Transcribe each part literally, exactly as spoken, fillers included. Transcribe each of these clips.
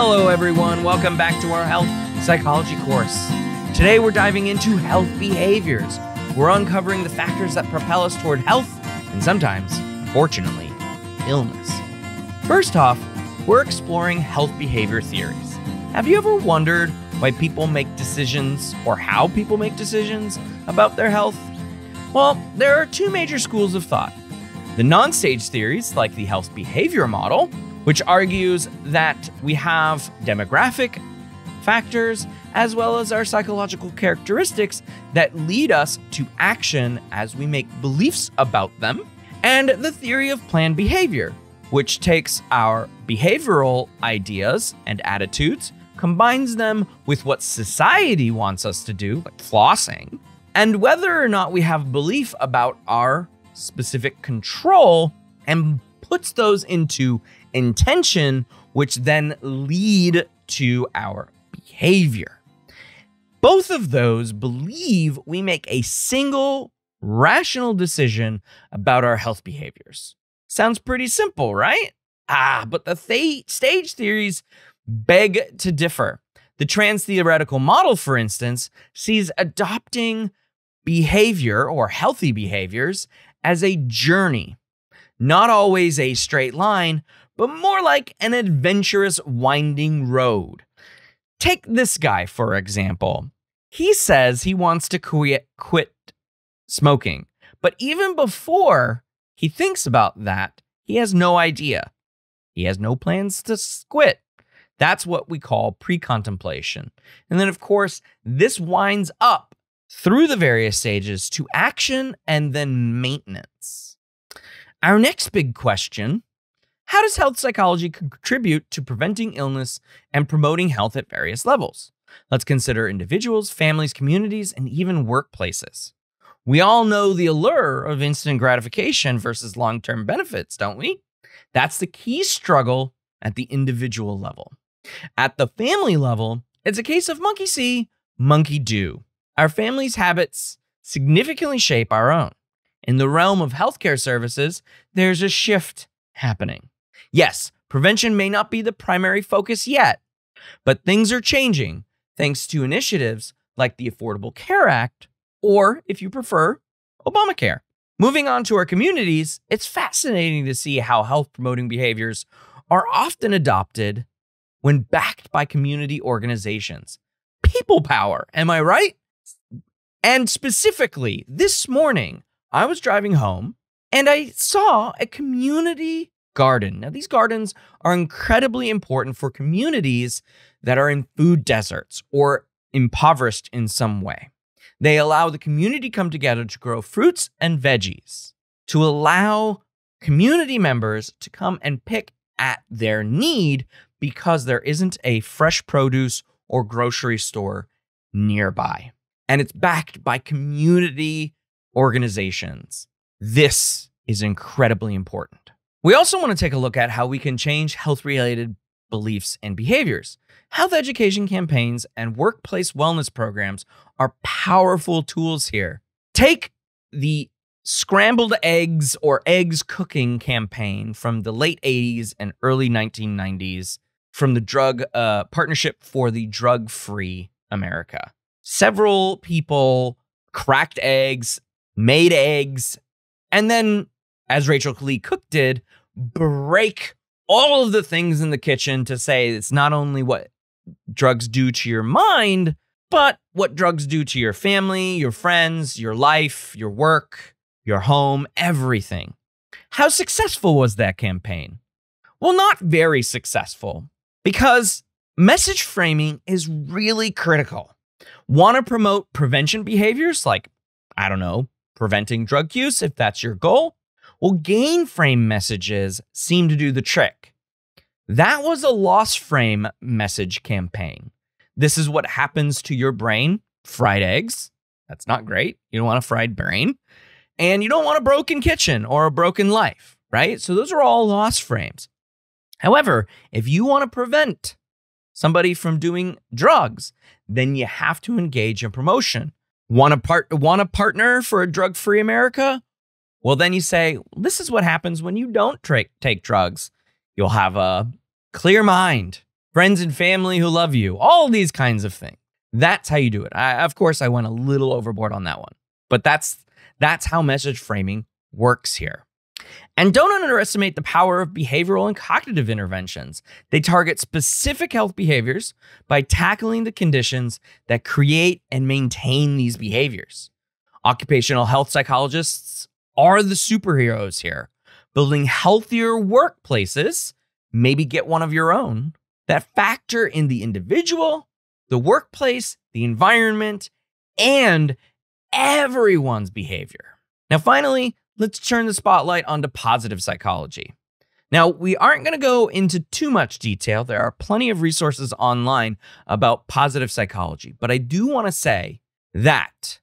Hello everyone, welcome back to our health psychology course. Today we're diving into health behaviors. We're uncovering the factors that propel us toward health and sometimes, unfortunately, illness. First off, we're exploring health behavior theories. Have you ever wondered why people make decisions or how people make decisions about their health? Well, there are two major schools of thought. The non-stage theories, like the health behavior model, which argues that we have demographic factors as well as our psychological characteristics that lead us to action as we make beliefs about them, and the theory of planned behavior, which takes our behavioral ideas and attitudes, combines them with what society wants us to do, like flossing, and whether or not we have belief about our specific control, and puts those into intention, which then lead to our behavior. Both of those believe we make a single rational decision about our health behaviors. Sounds pretty simple, right? Ah, but the th- stage theories beg to differ. The trans-theoretical model, for instance, sees adopting behavior or healthy behaviors as a journey, not always a straight line, but more like an adventurous winding road. Take this guy, for example. He says he wants to quit, quit smoking, but even before he thinks about that, he has no idea. He has no plans to quit. That's what we call pre-contemplation. And then, of course, this winds up through the various stages to action and then maintenance. Our next big question: how does health psychology contribute to preventing illness and promoting health at various levels? Let's consider individuals, families, communities, and even workplaces. We all know the allure of instant gratification versus long-term benefits, don't we? That's the key struggle at the individual level. At the family level, it's a case of monkey see, monkey do. Our family's habits significantly shape our own. In the realm of healthcare services, there's a shift happening. Yes, prevention may not be the primary focus yet, but things are changing thanks to initiatives like the Affordable Care Act, or, if you prefer, Obamacare. Moving on to our communities, it's fascinating to see how health-promoting behaviors are often adopted when backed by community organizations. People power, am I right? And specifically, this morning, I was driving home and I saw a community garden. Now, these gardens are incredibly important for communities that are in food deserts or impoverished in some way. They allow the community to come together to grow fruits and veggies, to allow community members to come and pick at their need because there isn't a fresh produce or grocery store nearby. And it's backed by community organizations. This is incredibly important. We also want to take a look at how we can change health-related beliefs and behaviors. Health education campaigns and workplace wellness programs are powerful tools here. Take the scrambled eggs or eggs cooking campaign from the late eighties and early nineteen nineties from the drug uh, Partnership for the Drug-Free America. Several people cracked eggs, made eggs, and then, as Rachel Lee Cook did, break all of the things in the kitchen to say it's not only what drugs do to your mind, but what drugs do to your family, your friends, your life, your work, your home, everything. How successful was that campaign? Well, not very successful, because message framing is really critical. Want to promote prevention behaviors like, I don't know, preventing drug use if that's your goal? Well, gain frame messages seem to do the trick. That was a loss frame message campaign. This is what happens to your brain. Fried eggs. That's not great. You don't want a fried brain. And you don't want a broken kitchen or a broken life, right? So those are all loss frames. However, if you want to prevent somebody from doing drugs, then you have to engage in promotion. Want a part, want a partner for a drug-free America? Well, then you say, this is what happens when you don't tra- take drugs. You'll have a clear mind friends and family who love you, all these kinds of things. That's how you do it. I, of course, I went a little overboard on that one, but that's that's how message framing works here. And don't underestimate the power of behavioral and cognitive interventions. They target specific health behaviors by tackling the conditions that create and maintain these behaviors. Occupational health psychologists are the superheroes here, building healthier workplaces, maybe get one of your own, that factor in the individual, the workplace, the environment, and everyone's behavior. Now, finally, let's turn the spotlight onto positive psychology. Now, we aren't going to go into too much detail. There are plenty of resources online about positive psychology, but I do want to say that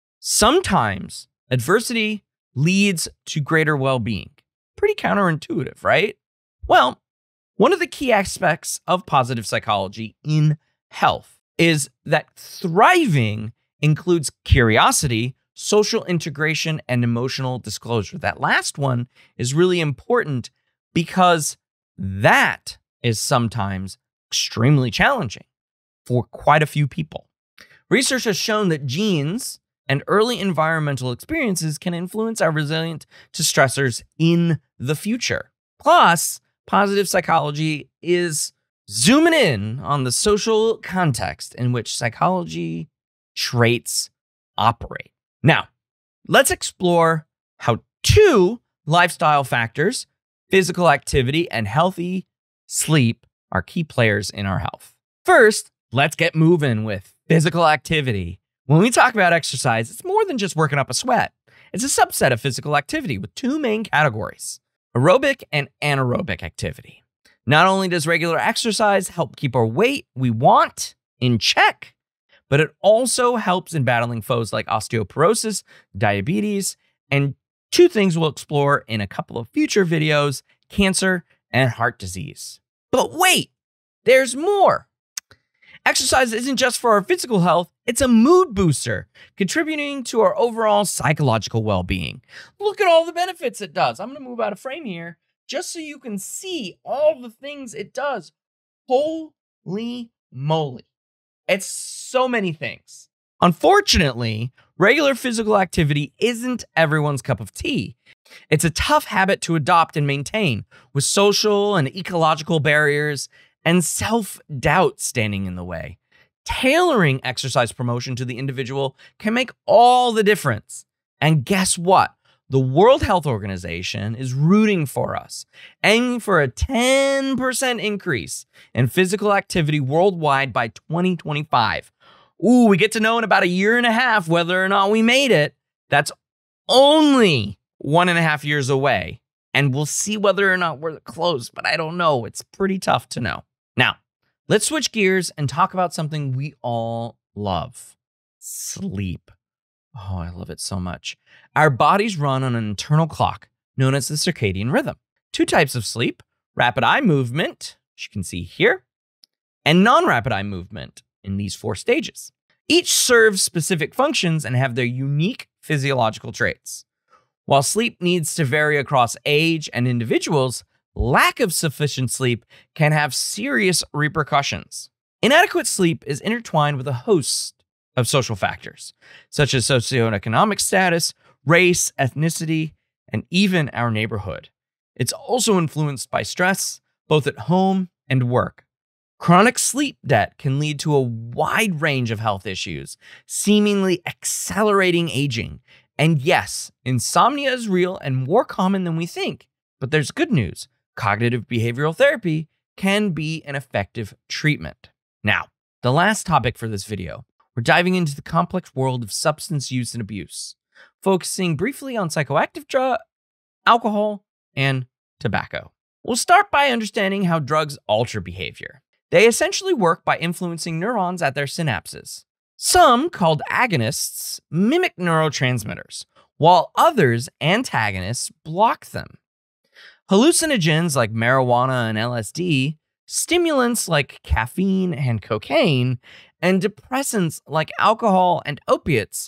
sometimes adversity leads to greater well-being. Pretty counterintuitive, right? Well, one of the key aspects of positive psychology in health is that thriving includes curiosity, social integration, and emotional disclosure. That last one is really important because that is sometimes extremely challenging for quite a few people. Research has shown that genes and early environmental experiences can influence our resilience to stressors in the future. Plus, positive psychology is zooming in on the social context in which psychology traits operate. Now, let's explore how two lifestyle factors, physical activity and healthy sleep, are key players in our health. First, let's get moving with physical activity. When we talk about exercise, it's more than just working up a sweat. It's a subset of physical activity with two main categories: aerobic and anaerobic activity. Not only does regular exercise help keep our weight we want in check, but it also helps in battling foes like osteoporosis, diabetes, and two things we'll explore in a couple of future videos: cancer and heart disease. But wait, there's more. Exercise isn't just for our physical health, it's a mood booster, contributing to our overall psychological well-being. Look at all the benefits it does. I'm going to move out of frame here just so you can see all the things it does. Holy moly. It's so many things. Unfortunately, regular physical activity isn't everyone's cup of tea. It's a tough habit to adopt and maintain, with social and ecological barriers and self-doubt standing in the way. Tailoring exercise promotion to the individual can make all the difference. And guess what? The World Health Organization is rooting for us, aiming for a ten percent increase in physical activity worldwide by twenty twenty-five. Ooh, we get to know in about a year and a half whether or not we made it. That's only one and a half years away. And we'll see whether or not we're close, but I don't know. It's pretty tough to know. Now, let's switch gears and talk about something we all love: sleep. Oh, I love it so much. Our bodies run on an internal clock known as the circadian rhythm. Two types of sleep: rapid eye movement, which you can see here, and non-rapid eye movement in these four stages. Each serves specific functions and have their unique physiological traits. While sleep needs to vary across age and individuals, lack of sufficient sleep can have serious repercussions. Inadequate sleep is intertwined with a host of social factors, such as socioeconomic status, race, ethnicity, and even our neighborhood. It's also influenced by stress, both at home and work. Chronic sleep debt can lead to a wide range of health issues, seemingly accelerating aging. And yes, insomnia is real and more common than we think. But there's good news. Cognitive behavioral therapy can be an effective treatment. Now, the last topic for this video, we're diving into the complex world of substance use and abuse, focusing briefly on psychoactive drugs, alcohol, and tobacco. We'll start by understanding how drugs alter behavior. They essentially work by influencing neurons at their synapses. Some, called agonists, mimic neurotransmitters, while others, antagonists, block them. Hallucinogens like marijuana and L S D, stimulants like caffeine and cocaine, and depressants like alcohol and opiates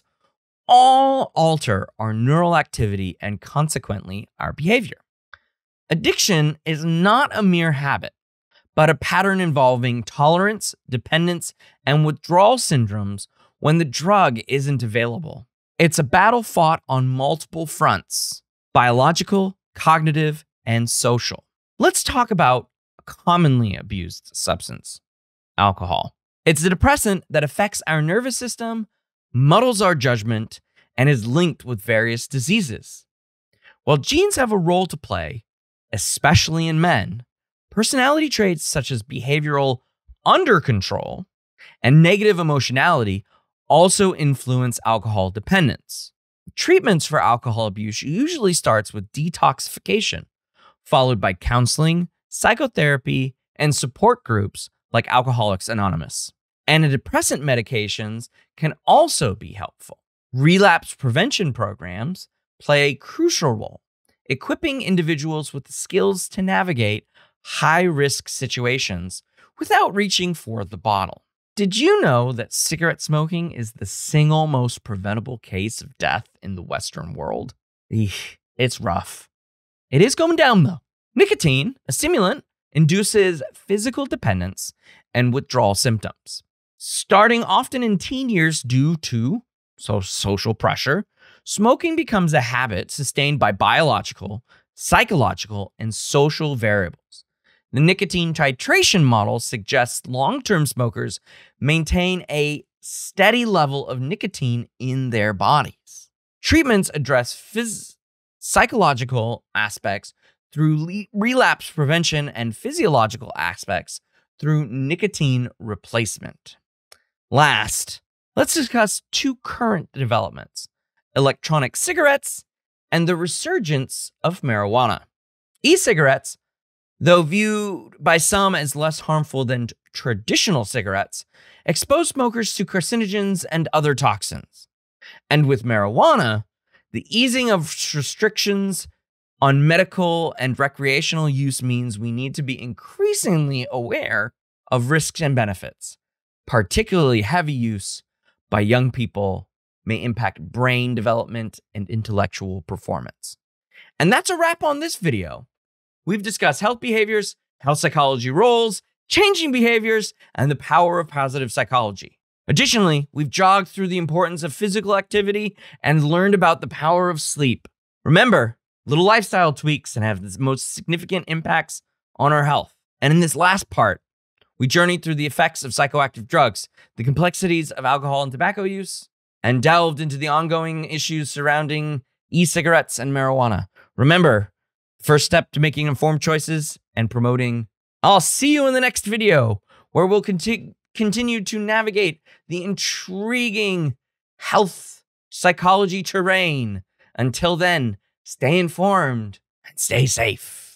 all alter our neural activity and consequently our behavior. Addiction is not a mere habit, but a pattern involving tolerance, dependence, and withdrawal syndromes when the drug isn't available. It's a battle fought on multiple fronts: biological, cognitive, and social. Let's talk about a commonly abused substance: alcohol. It's a depressant that affects our nervous system, muddles our judgment, and is linked with various diseases. While genes have a role to play, especially in men, personality traits such as behavioral under-control and negative emotionality also influence alcohol dependence. Treatments for alcohol abuse usually starts with detoxification, followed by counseling, psychotherapy, and support groups like Alcoholics Anonymous. Antidepressant medications can also be helpful. Relapse prevention programs play a crucial role, equipping individuals with the skills to navigate high-risk situations without reaching for the bottle. Did you know that cigarette smoking is the single most preventable case of death in the Western world? Eesh, it's rough. It is going down, though. Nicotine, a stimulant, induces physical dependence and withdrawal symptoms. Starting often in teen years due to so social pressure, smoking becomes a habit sustained by biological, psychological, and social variables. The nicotine titration model suggests long-term smokers maintain a steady level of nicotine in their bodies. Treatments address phys- psychological aspects through le- relapse prevention and physiological aspects through nicotine replacement. Last, let's discuss two current developments: electronic cigarettes and the resurgence of marijuana. E-cigarettes, though viewed by some as less harmful than traditional cigarettes, expose smokers to carcinogens and other toxins. And with marijuana, the easing of restrictions on medical and recreational use means we need to be increasingly aware of risks and benefits. Particularly heavy use by young people may impact brain development and intellectual performance. And that's a wrap on this video. We've discussed health behaviors, how psychology roles, changing behaviors, and the power of positive psychology. Additionally, we've jogged through the importance of physical activity and learned about the power of sleep. Remember, little lifestyle tweaks can have the most significant impacts on our health. And in this last part, we journeyed through the effects of psychoactive drugs, the complexities of alcohol and tobacco use, and delved into the ongoing issues surrounding e-cigarettes and marijuana. Remember, the first step to making informed choices and promoting. I'll see you in the next video, where we'll conti- continue to navigate the intriguing health psychology terrain. Until then, stay informed and stay safe.